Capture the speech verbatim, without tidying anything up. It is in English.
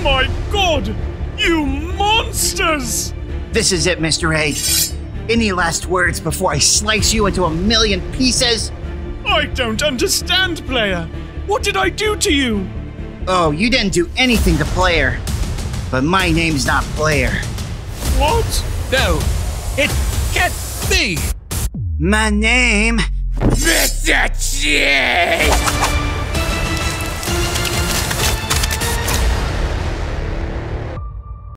my god! You monsters! This is it, Mister A. Any last words before I slice you into a million pieces? I don't understand, player. What did I do to you? Oh, you didn't do anything to Player. But my name's not Player. What? No, it can't be. My name... Mister G!